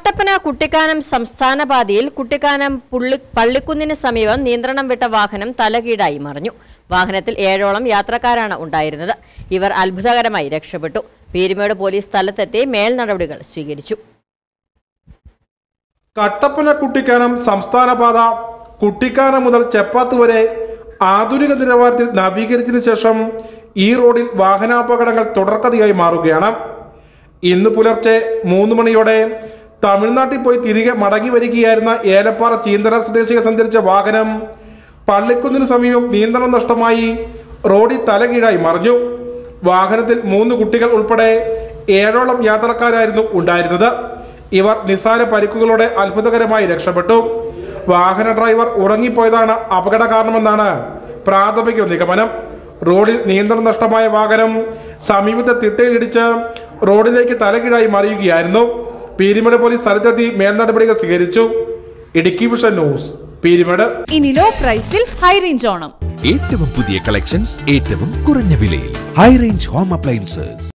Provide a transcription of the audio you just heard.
കട്ടപ്പന കുട്ടിക്കാനം സംസ്ഥാന പാതയിൽ കുട്ടിക്കാനം പള്ളിക്കുന്നിന് സമീപം നിയന്ത്രണം വിട്ട വാഹനം തലകീഴായി മറിഞ്ഞു. വാഹനത്തിൽ 7ഓളം യാത്രക്കാരാണ് ഉണ്ടായിരുന്നത്. ഇവർ അത്ഭുതകരമായി രക്ഷപ്പെട്ടു. പീരുമേട് പോലീസ് സ്ഥലത്തെത്തി മേൽ നടപടികൾ സ്വീകരിച്ചു. കട്ടപ്പന കുട്ടിക്കാനം സംസ്ഥാന പാത കുട്ടിക്കാനം മുതൽ ചെപ്പാത്ത് വരെ ആധുനിക നിലവാരത്തിൽ നവീകരിച്ചതിനു ശേഷം ഈ റോഡിൽ വാഹനാപകടങ്ങൾ തുടർക്കഥയായി മാറുകയാണ്. ഇന്ന് പുലർച്ചെ 3 മണിയോടെ തമിഴ്നാട്ടിൽ പോയി തിരികെ മടങ്ങി വരികയായിരുന്ന ഏലപ്പാറ ചീന്തല സ്വദേശികൾ സഞ്ചരിച്ച വാഹനം പള്ളിക്കുന്നിന് സമീപം നിയന്ത്രണം നഷ്ടമായി റോഡിൽ തലകീഴായി മറിഞ്ഞു. വാഹനത്തിൽ 3 കുട്ടികൾ ഉൾപ്പെടെ 7ഓളം യാത്രക്കാരായിരുന്നു ഉണ്ടായിരുന്നത്. ഇവർ നിസ്സാര പരിക്കുകളോടെ അത്ഭുതകരമായി രക്ഷപ്പെട്ടു. വാഹന ഡ്രൈവർ ഉറങ്ങിപ്പോയതാണ് അപകട കാരണമെന്നാണ് പ്രാഥമിക നിഗമനം. റോഡിൽ നിയന്ത്രണം നഷ്ടമായ വാഹനം സമീപത്തെ തിട്ടയിലിടിച്ച് റോഡിലേക്ക് തലകീഴായി മറിയുകയായിരുന്നു. പീരുമേട് പോലീസ് സ്ഥലത്തെത്തി മേൽനടപടികൾ സ്വീകരിച്ചു. Idukki vision news, Peermade. ഇനി ലോ പ്രൈസിൽ ഹൈ റേഞ്ച് ഓണം. ഏറ്റവും പുതിയ കളക്ഷൻസ് ഏറ്റവും കുറഞ്ഞ വിലയിൽ. High range home appliances.